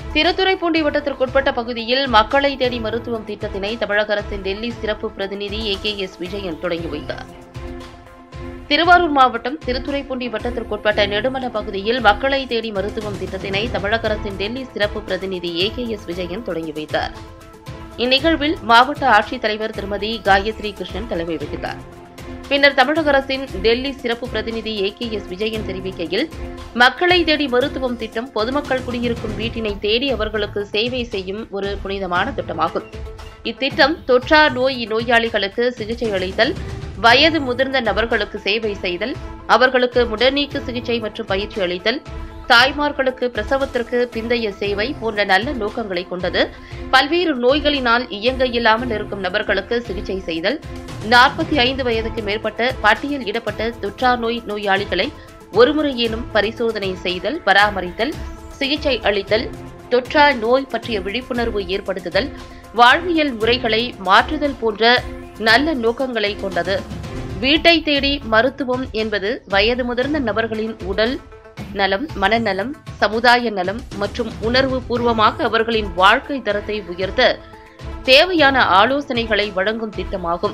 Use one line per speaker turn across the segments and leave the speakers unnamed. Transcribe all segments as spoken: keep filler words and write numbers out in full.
திருத்துறைப்பூண்டி வட்டத்திற்குட்பட்ட பகுதியில் மக்களை தேடி மருத்துவம் திட்டத்தினை தமிழக அரசின் டெல்லி சிறப்பு பிரதிநிதி ஏ கே எஸ் விஜயன் தொடங்கி வைத்தார். திருவாரூர் மாவட்டம் திருத்துறைப்பூண்டி வட்டத்திற்குட்பட்ட நெடுமல பகுதியில் மக்களை தேடி மருத்துவம் திட்டத்தினை தமிழக அரசின் டெல்லி சிறப்பு பிரதிநிதி ஏ கே எஸ் விஜயன் தொடங்கி வைத்தார். இந்நிகழ்வில் மாவட்ட ஆட்சித்தலைவர் திருமதி காயத்ரி கிருஷ்ணன் தலைமை வகித்தார். பின்னர் தமிழக அரசின் டெல்லி சிறப்பு பிரதிநிதி ஏ கே எஸ் விஜயன் தெரிவிக்கையில், மக்களை தேடி மருத்துவம் திட்டம் பொதுமக்கள் குடியிருக்கும் வீட்டினை தேடி அவர்களுக்கு சேவை செய்யும் ஒரு புனிதமான திட்டமாகும். இத்திட்டம் தொற்றா நோய் நோயாளிகளுக்கு சிகிச்சை அளித்தல், வயது முதிர்ந்த நபர்களுக்கு சேவை செய்தல், அவர்களுக்கு முடநீக்கு சிகிச்சை மற்றும் பயிற்சி அளித்தல், தாய்மார்களுக்கு பிரசவத்திற்கு பிந்தைய சேவை போன்ற நல்ல நோக்கங்களை கொண்டது. பல்வேறு நோய்களினால் இயங்க இயலாமல் இருக்கும் நபர்களுக்கு சிகிச்சை செய்தல், நாற்பத்தி ஐந்து வயதுக்கு மேற்பட்ட பட்டியல் இடப்பட்ட தொற்றா நோய் நோயாளிகளை ஒருமுறையேனும் பரிசோதனை செய்தல், பராமரித்தல், சிகிச்சை அளித்தல், தொற்றா நோய் பற்றிய விழிப்புணர்வு ஏற்படுத்துதல், வாழ்வியல் முறைகளை மாற்றுதல் போன்ற நல்ல நோக்கங்களை கொண்டது. வீட்டை தேடி மருத்துவம் என்பது வயது முதிர்ந்த நபர்களின் உடல் நலம், மனநலம், சமுதாய நலம் மற்றும் உணர்வு பூர்வமாக அவர்களின் வாழ்க்கை தரத்தை உயர்த்த தேவையான ஆலோசனைகளை வழங்கும் திட்டமாகும்.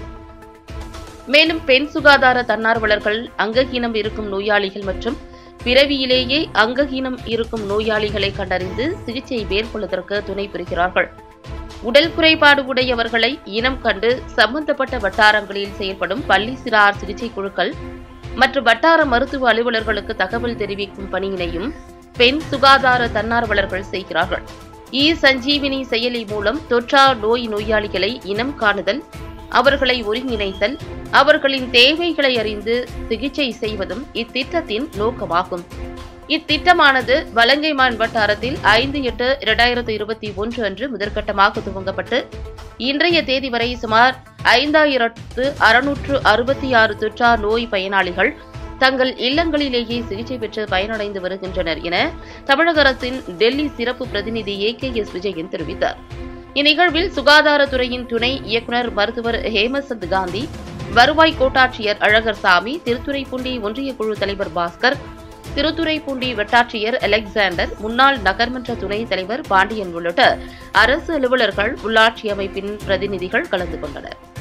மேலும் பெண் சுகாதார தன்னார்வலர்கள் அங்கஹீனம் இருக்கும் நோயாளிகள் மற்றும் பிறவியிலேயே அங்கஹீனம் இருக்கும் நோயாளிகளை கண்டறிந்து சிகிச்சை மேற்கொள்வதற்கு துணை புரிகிறார்கள். உடல் குறைபாடு உடையவர்களை இனம் கண்டு சம்பந்தப்பட்ட வட்டாரங்களில் செயல்படும் பள்ளி சிறார் சிகிச்சை குழுக்கள் மற்றும் வட்டார மருத்துவ அலுவலர்களுக்கு தகவல் தெரிவிக்கும் பணியினையும் பெண் சுகாதார தன்னார்வலர்கள் செய்கிறார்கள். இ சஞ்சீவினி செயலி மூலம் தொற்றா நோய் நோயாளிகளை இனம் காணுதல், அவர்களை ஒருங்கிணைத்தல், அவர்களின் தேவைகளை அறிந்து சிகிச்சை செய்வதும் இத்திட்டத்தின் நோக்கமாகும். இத்திட்டமானது வலங்கைமான் வட்டாரத்தில் ஐந்து எட்டு இரண்டாயிரத்து இருபத்தி ஒன்று அன்று முதற்கட்டமாக துவங்கப்பட்டு இன்றைய தேதி வரை சுமார் ஐந்தாயிரத்து அறுநூற்று அறுபத்தி ஆறு தொற்றா நோய் பயனாளிகள் தங்கள் இல்லங்களிலேயே சிகிச்சை பெற்று பயனடைந்து வருகின்றனர் என தமிழக அரசின் டெல்லி சிறப்பு பிரதிநிதி ஏ கே எஸ் விஜயன் தெரிவித்தார். இந்நிகழ்வில் சுகாதாரத்துறையின் துணை இயக்குநர் மருத்துவர் ஹேமசந்த் காந்தி, வருவாய் கோட்டாட்சியர் அழகர்சாமி, திருத்துறைப்பூண்டி ஒன்றிய குழு தலைவர் பாஸ்கர், திருத்துறைப்பூண்டி வட்டாட்சியர் அலெக்சாண்டர், முன்னாள் நகர்மன்ற துணைத் தலைவர் பாண்டியன் உள்ளிட்ட அரசு அலுவலர்கள், உள்ளாட்சி அமைப்பின் பிரதிநிதிகள் கலந்து கொண்டனர்.